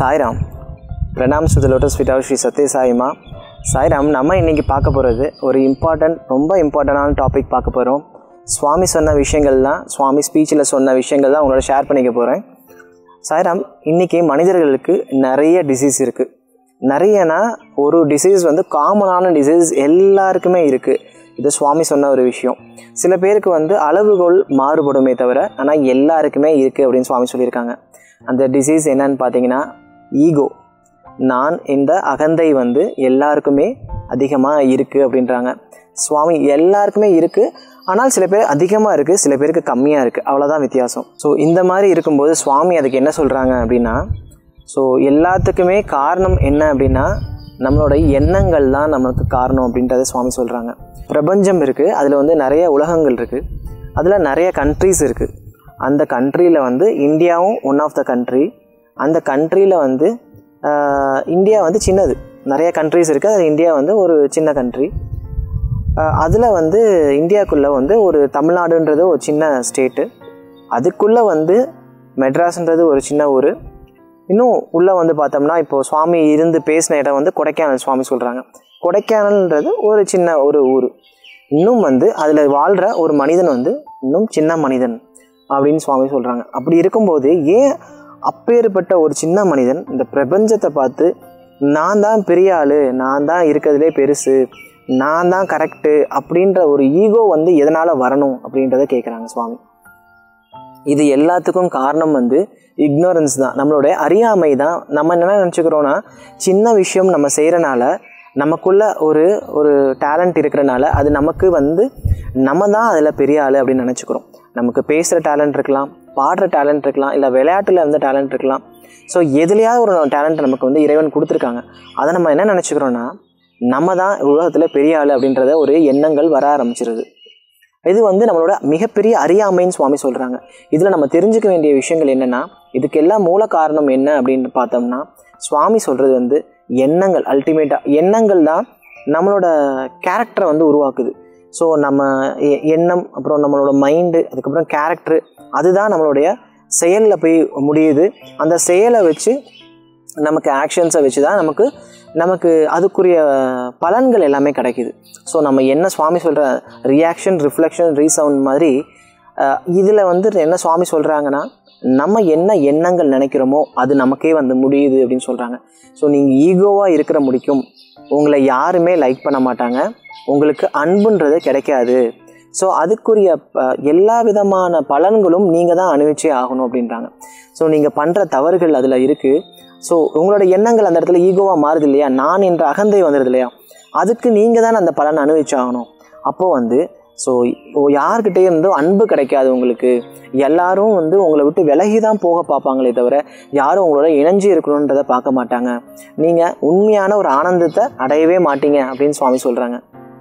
சாய்ராம். பிரணாம்ஸ் to the lotus feet of Shri Sathya Saima. Sairam, நம்ம இன்றைக்கி பார்க்க போகிறது ஒரு ரொம்ப இம்பார்ட்டண்டான டாபிக் பார்க்க போகிறோம். சுவாமி சொன்ன விஷயங்கள் தான், சுவாமி ஸ்பீச்சில் சொன்ன விஷயங்கள் தான் உங்களோட ஷேர் பண்ணிக்க போகிறேன். சாய்ராம், இன்றைக்கி மனிதர்களுக்கு நிறைய டிசீஸ் இருக்குது. நிறையனா ஒரு டிசீஸ் வந்து காமனான டிசீஸ் எல்லாருக்குமே இருக்குது. இது சுவாமி சொன்ன ஒரு விஷயம். சில பேருக்கு அளவுகோல் மாறுபடுமே தவிர ஆனால் எல்லாருக்குமே இருக்குது அப்படின்னு சுவாமி சொல்லியிருக்காங்க. அந்த டிசீஸ் என்னன்னு பார்த்தீங்கன்னா ஈகோ. நான் இந்த அகந்தை எல்லாருக்குமே அதிகமாக இருக்குது அப்படின்றாங்க சுவாமி. எல்லாருக்குமே இருக்குது, ஆனால் சில பேர் அதிகமாக இருக்குது, சில பேருக்கு கம்மியாக இருக்குது, அவ்வளோதான் வித்தியாசம். ஸோ இந்த மாதிரி இருக்கும்போது சுவாமி அதுக்கு என்ன சொல்கிறாங்க அப்படின்னா, ஸோ எல்லாத்துக்குமே காரணம் என்ன அப்படின்னா நம்மளோட எண்ணங்கள் தான் நமக்கு காரணம் அப்படின்றத சுவாமி சொல்கிறாங்க. பிரபஞ்சம் இருக்குது, அதில் நிறைய உலகங்கள் இருக்குது, அதில் நிறைய கண்ட்ரீஸ் இருக்குது. அந்த கண்ட்ரியில் இந்தியாவும் ஒன் ஆஃப் த கண்ட்ரி. அந்த கண்ட்ரியில் இந்தியா சின்னது. நிறைய கண்ட்ரீஸ் இருக்குது, அது இந்தியா ஒரு சின்ன கண்ட்ரி. அதில் இந்தியாவுக்குள்ளே ஒரு தமிழ்நாடுன்றது ஒரு சின்ன ஸ்டேட்டு. அதுக்குள்ளே மெட்ராஸ்ன்றது ஒரு சின்ன ஊர். இன்னும் உள்ளே பார்த்தோம்னா இப்போது சுவாமி இருந்து பேசின இடம் கொடைக்கானல் சுவாமி சொல்கிறாங்க. கொடைக்கானல்ன்றது ஒரு சின்ன ஒரு ஊர். இன்னும் அதில் வாழ்கிற ஒரு மனிதன் இன்னும் சின்ன மனிதன் அப்படின்னு சுவாமி சொல்கிறாங்க. அப்படி இருக்கும்போது ஏன் அப்பேற்பட்ட ஒரு சின்ன மனிதன் இந்த பிரபஞ்சத்தை பார்த்து நான் தான் பெரிய ஆள், நான் தான் இருக்கிறதுலே பெருசு, நான் தான் கரெக்டு அப்படின்ற ஒரு ஈகோ எதனால் வரணும் அப்படின்றத கேட்குறாங்க சுவாமி. இது எல்லாத்துக்கும் காரணம் இக்னோரன்ஸ் தான், நம்மளுடைய அறியாமை தான். நம்ம என்ன நினச்சிக்கிறோன்னா, சின்ன விஷயம் நம்ம செய்கிறனால நமக்குள்ள ஒரு டேலண்ட் இருக்கிறனால அது நமக்கு நம்ம தான் அதில் பெரிய ஆள் அப்படின்னு நினச்சிக்கிறோம். நமக்கு பேசுகிற டேலண்ட் இருக்கலாம், பாடுற டேலண்ட் இருக்கலாம், இல்லை விளையாட்டில் டேலண்ட் இருக்கலாம். ஸோ எதுலையாவது ஒரு டேலண்ட் நமக்கு இறைவன் கொடுத்துருக்காங்க. அதை நம்ம என்ன நினச்சிக்கிறோன்னா, நம்ம தான் உலகத்தில் பெரிய ஆள் அப்படின்றத ஒரு எண்ணங்கள் வர ஆரம்பிச்சிருது. இது நம்மளோட மிகப்பெரிய அறியாமைன்னு சுவாமி சொல்கிறாங்க. இதில் நம்ம தெரிஞ்சுக்க வேண்டிய விஷயங்கள் என்னென்னா, இதுக்கெல்லாம் மூல காரணம் என்ன அப்படின்னு பார்த்தோம்னா, சுவாமி சொல்கிறது எண்ணங்கள். அல்டிமேட்டாக எண்ணங்கள் தான் நம்மளோட கேரக்டரை உருவாக்குது. ஸோ நம்ம எண்ணம், அப்புறம் நம்மளோட மைண்டு, அதுக்கப்புறம் கேரக்டரு, அதுதான் நம்மளுடைய செயலில் போய் முடியுது. அந்த செயலை வச்சு நமக்கு ஆக்ஷன்ஸை வச்சு தான் நமக்கு அதுக்குரிய பலன்கள் எல்லாமே கிடைக்கிது. ஸோ நம்ம என்ன சுவாமி சொல்கிற ரியாக்ஷன், ரிஃப்ளெக்ஷன், ரீசவுண்ட் மாதிரி இதில் என்ன சுவாமி சொல்கிறாங்கன்னா, நம்ம என்ன எண்ணங்கள் நினைக்கிறோமோ அது நமக்கே முடியுது அப்படின்னு சொல்கிறாங்க. ஸோ நீங்கள் ஈகோவாக இருக்கிற முடிக்கும் உங்களை யாருமே லைக் பண்ண மாட்டாங்க, உங்களுக்கு அன்புன்றது கிடைக்காது. ஸோ அதுக்குரிய எல்லா விதமான பலன்களும் நீங்கள் தான் அனுபவிச்சே ஆகணும் அப்படின்றாங்க. ஸோ நீங்கள் பண்ணுற தவறுகள் அதில் இருக்குது. ஸோ உங்களோட எண்ணங்கள் அந்த இடத்துல ஈகோவாக மாறுது இல்லையா, நான் என்ற அகந்தை வந்துடுது இல்லையா, அதுக்கு நீங்கள் தான் அந்த பலனை அனுபவிச்சாகணும். அப்போது ஸோ யார்கிட்டே இருந்தோ அன்பு கிடைக்காது உங்களுக்கு. எல்லாரும் உங்களை விட்டு விலகி தான் போக பார்ப்பாங்களே தவிர யாரும் உங்களோட இணைஞ்சு இருக்கணுன்றதை பார்க்க மாட்டாங்க. நீங்கள் உண்மையான ஒரு ஆனந்தத்தை அடையவே மாட்டீங்க அப்படின்னு சுவாமி சொல்கிறாங்க.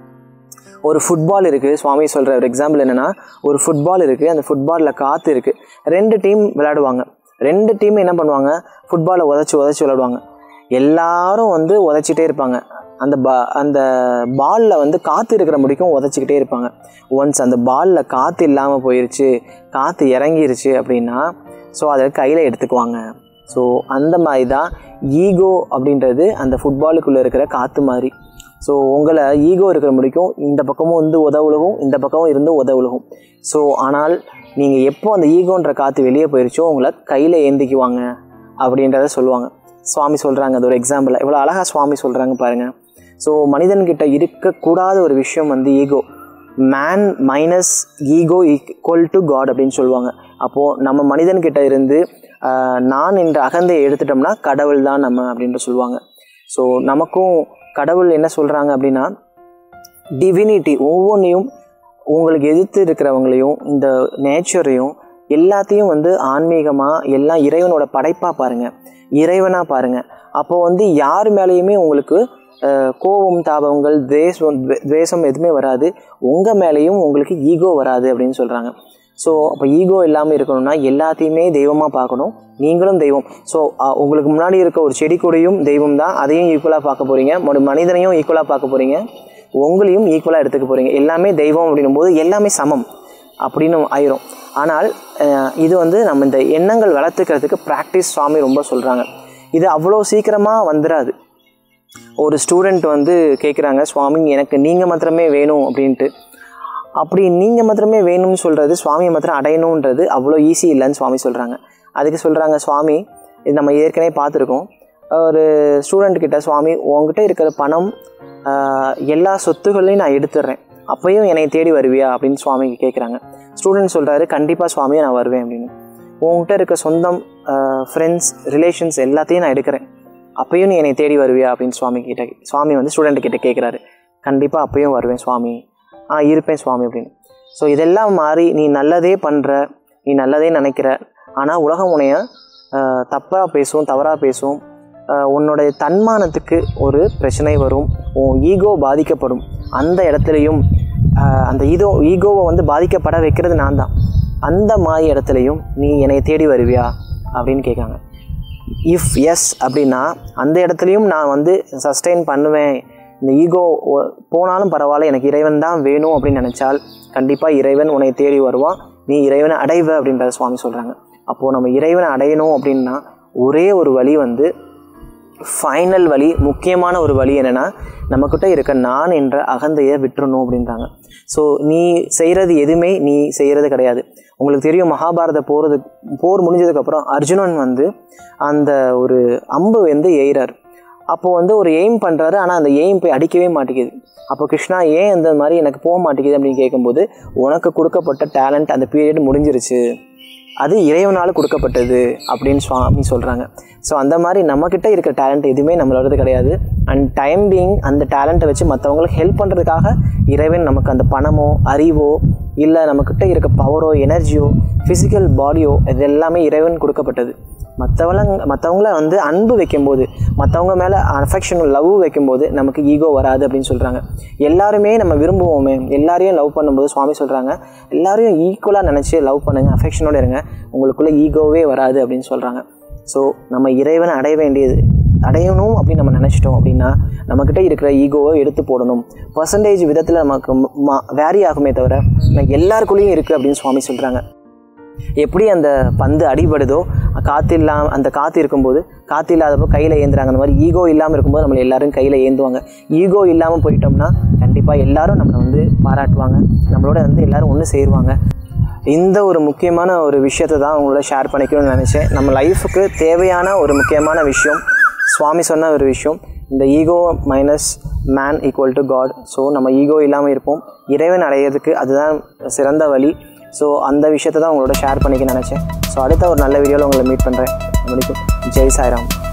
ஒரு ஃபுட்பால் இருக்குது, சுவாமி சொல்கிற ஒரு எக்ஸாம்பிள் என்னென்னா, ஒரு ஃபுட்பால் இருக்குது, அந்த ஃபுட்பாலில் காற்று இருக்குது, 2 டீம் விளையாடுவாங்க. 2 டீம் என்ன பண்ணுவாங்க, ஃபுட்பாலை உதச்சி விளையாடுவாங்க. எல்லாரும் உதச்சிட்டே இருப்பாங்க. அந்த பாலில் காற்று இருக்கிற முடிக்கும் உதச்சிக்கிட்டே இருப்பாங்க. ஒன்ஸ் அந்த பாலில் காற்று இல்லாமல் போயிடுச்சு, காற்று இறங்கிருச்சு அப்படின்னா ஸோ அதை கையில் எடுத்துக்குவாங்க. ஸோ அந்த மாதிரி தான் ஈகோ அப்படின்றது அந்த ஃபுட்பாலுக்குள்ளே இருக்கிற காற்று மாதிரி. ஸோ உங்களை ஈகோ இருக்கிற முடிக்கும் இந்த பக்கமும் உதவுலகும், இந்த பக்கமும் இருந்து உதவுலகும். ஸோ ஆனால் நீங்கள் எப்போ அந்த ஈகோன்ற காற்று வெளியே போயிடுச்சோ உங்களை கையில் ஏந்திக்குவாங்க அப்படின்றத சொல்லுவாங்க. சுவாமி சொல்கிறாங்க, அது ஒரு எக்ஸாம்பிள். இவ்வளோ அழகாக சுவாமி சொல்கிறாங்க பாருங்கள். ஸோ மனிதன்கிட்ட இருக்கக்கூடாத ஒரு விஷயம் ego. Man minus ego equal to God அப்படின்னு சொல்லுவாங்க. அப்போது நம்ம மனிதன்கிட்ட இருந்து நான் என்ற அகந்தையை எடுத்துட்டோம்னா கடவுள் தான் நம்ம அப்படின்ட்டு சொல்லுவாங்க. ஸோ நமக்கும் கடவுள் என்ன சொல்கிறாங்க அப்படின்னா, டிவினிட்டி ஒவ்வொன்றையும் உங்களுக்கு எதிர்த்து இருக்கிறவங்களையும் இந்த நேச்சரையும் எல்லாத்தையும் ஆன்மீகமாக எல்லாம் இறைவனோட படைப்பாக பாருங்கள், இறைவனாக பாருங்கள். அப்போது யார் மேலேயுமே உங்களுக்கு கோபம், தாபங்கள், துவேஷம் எதுவுமே வராது. உங்கள் மேலேயும் உங்களுக்கு ஈகோ வராது அப்படின்னு சொல்கிறாங்க. ஸோ அப்போ ஈகோ இல்லாமல் இருக்கணும்னா எல்லாத்தையுமே தெய்வமாக பார்க்கணும். நீங்களும் தெய்வம். ஸோ உங்களுக்கு முன்னாடி இருக்க ஒரு செடி கொடியும் தெய்வம் தான், அதையும் ஈக்குவலாக பார்க்க போகிறீங்க. ஒரு மனிதனையும் ஈக்குவலாக பார்க்க போகிறீங்க, உங்களையும் ஈக்குவலாக எடுத்துக்க போகிறீங்க. எல்லாமே தெய்வம் அப்படின்னும் போது எல்லாமே சமம் அப்படின்னு ஆயிரும். ஆனால் இது நம்ம இந்த எண்ணங்கள் வளர்த்துக்கிறதுக்கு ப்ராக்டிஸ் சுவாமி ரொம்ப சொல்கிறாங்க. இது அவ்வளோ சீக்கிரமாக வந்துடாது. ஒரு ஸ்டூடெண்ட் வந்து கேட்குறாங்க, சுவாமி எனக்கு நீங்கள் மாத்திரமே வேணும் அப்படின்ட்டு. அப்படி நீங்கள் மாத்திரமே வேணும்னு சொல்கிறது, சுவாமியை மாத்திரம் அடையணுன்றது அவ்வளோ ஈஸி இல்லைன்னு சுவாமி சொல்கிறாங்க. அதுக்கு சொல்கிறாங்க, சுவாமி இது நம்ம ஏற்கனவே பார்த்துருக்கோம். ஒரு ஸ்டூடெண்ட்கிட்ட, சுவாமி உங்ககிட்ட இருக்கிற பணம் எல்லா சொத்துகளையும் நான் எடுத்துடுறேன், அப்போயும் என்னை தேடி வருவியா அப்படின்னு சுவாமிக்கு கேட்குறாங்க. ஸ்டூடெண்ட் சொல்கிறாரு, கண்டிப்பாக சுவாமியை நான் வருவேன் அப்படின்னு. உங்ககிட்ட இருக்க சொந்தம், ஃப்ரெண்ட்ஸ், ரிலேஷன்ஸ் எல்லாத்தையும் நான் எடுக்கிறேன், அப்போயும் நீ என்னை தேடி வருவியா அப்படின்னு சுவாமி வந்து ஸ்டூடெண்ட்டுக்கிட்ட கேட்குறாரு. கண்டிப்பாக அப்போயும் வருவேன் சுவாமி, இருப்பேன் சுவாமி அப்படின்னு. ஸோ இதெல்லாம் மாறி நீ நல்லதே பண்ணுற, நீ நல்லதே நினைக்கிற, ஆனால் உலகம் உன்னைய தப்பாக பேசும், தவறாக பேசும், உன்னோடைய தன்மானத்துக்கு ஒரு பிரச்சனை வரும், உன் ஈகோ பாதிக்கப்படும். அந்த இடத்துலையும் அந்த ஈகோவை வந்து பாதிக்கப்பட வைக்கிறது நான் தான். அந்த மாதிரி இடத்துலையும் நீ என்னை தேடி வருவியா அப்படின்னு கேட்காங்க. இஃப் எஸ் அப்படின்னா அந்த இடத்துலையும் நான் வந்து சஸ்டெயின் பண்ணுவேன், இந்த ஈகோ போனாலும் பரவாயில்ல, எனக்கு இறைவன் தான் வேணும் அப்படின்னு நினச்சால் கண்டிப்பாக இறைவன் உன்னை தேடி வருவான், நீ இறைவனை அடைவ அப்படின்றத சுவாமி சொல்கிறாங்க. அப்போது நம்ம இறைவனை அடையணும் அப்படின்னா ஒரே ஒரு வழி வந்து, ஃபைனல் வழி, முக்கியமான ஒரு வழி என்னென்னா, நம்மக்கிட்ட இருக்க நான் என்ற அகந்தையை விட்டுறணும் அப்படின்றாங்க. ஸோ நீ செய்கிறது எதுவுமே நீ செய்கிறது கிடையாது. உங்களுக்கு தெரியும், மகாபாரத போர் முடிஞ்சதுக்கப்புறம் அர்ஜுனன் வந்து அந்த ஒரு அம்பு வந்து எய்கிறார். அப்போது வந்து ஒரு எய்ம் பண்ணுறாரு, ஆனால் அந்த எய்ம் போய் அடிக்கவே மாட்டேங்குது. அப்போ கிருஷ்ணா ஏன் அந்த மாதிரி எனக்கு போக மாட்டேங்குது அப்படின்னு கேட்கும்போது, உனக்கு கொடுக்கப்பட்ட டேலண்ட் அந்த பீரியட் முடிஞ்சிருச்சு, அது இறைவனால் கொடுக்கப்பட்டது அப்படின்னு சுவாமி சொல்கிறாங்க. ஸோ அந்த மாதிரி நம்மக்கிட்ட இருக்கிற டேலண்ட் எதுவுமே நம்மளோடது கிடையாது. அண்ட் டைம் பீயிங் அந்த டேலண்ட்டை வச்சு மற்றவங்களுக்கு ஹெல்ப் பண்ணுறதுக்காக இறைவன் நமக்கு அந்த பணமோ அறிவோ இல்லை நம்மக்கிட்ட இருக்க பவரோ எனர்ஜியோ ஃபிசிக்கல் பாடியோ இது எல்லாமே இறைவன் கொடுக்கப்பட்டது. மற்றவங்கள வந்து அன்பு வைக்கும்போது, மற்றவங்க மேலே அஃபெக்ஷன் லவ் வைக்கும்போது நமக்கு ஈகோ வராது அப்படின்னு சொல்கிறாங்க. எல்லாருமே நம்ம விரும்புவோமே, எல்லாரையும் லவ் பண்ணும்போது சுவாமி சொல்கிறாங்க, எல்லாரையும் ஈக்குவலாக நினச்சி லவ் பண்ணுங்கள், அஃபெக்ஷனோடு இருங்க, உங்களுக்குள்ளே ஈகோவே வராது அப்படின்னு சொல்கிறாங்க. ஸோ நம்ம இறைவனை அடையணும் அப்படின்னு நம்ம நினச்சிட்டோம் அப்படின்னா நம்மக்கிட்ட இருக்கிற ஈகோவை எடுத்து போடணும். பர்சன்டேஜ் விதத்தில் நமக்கு வேரி ஆகுமே தவிர எல்லாருக்குள்ளேயும் இருக்குது அப்படின்னு சுவாமி சொல்கிறாங்க. எப்படி அந்த பந்து அடிபடுதோ, அந்த காற்று இருக்கும்போது, காற்று இல்லாதப்போ கையில் ஏந்துறாங்க, அந்த மாதிரி ஈகோ இல்லாமல் இருக்கும்போது நம்மளை எல்லோரும் கையில் ஏந்துவாங்க. ஈகோ இல்லாமல் போயிட்டோம்னா கண்டிப்பாக எல்லோரும் நம்மளை வந்து பாராட்டுவாங்க, நம்மளோட வந்து எல்லோரும் ஒன்று சேருவாங்க. இந்த ஒரு முக்கியமான ஒரு விஷயத்தை தான் உங்களோட ஷேர் பண்ணிக்கணும்னு நினச்சேன். நம்ம லைஃபுக்கு தேவையான ஒரு முக்கியமான விஷயம், சுவாமி சொன்ன ஒரு விஷயம், இந்த ego minus man equal to God. So நம்ம ஈகோ இல்லாமல் இருப்போம், இறைவன் அடையிறதுக்கு அதுதான் சிறந்த வழி. ஸோ அந்த விஷயத்தை தான் உங்களோட ஷேர் பண்ணிக்க நினச்சேன். ஸோ அடுத்த ஒரு நல்ல வீடியோவில் உங்களை மீட் பண்ணுறேன். ஜெய் சாய்ராம்.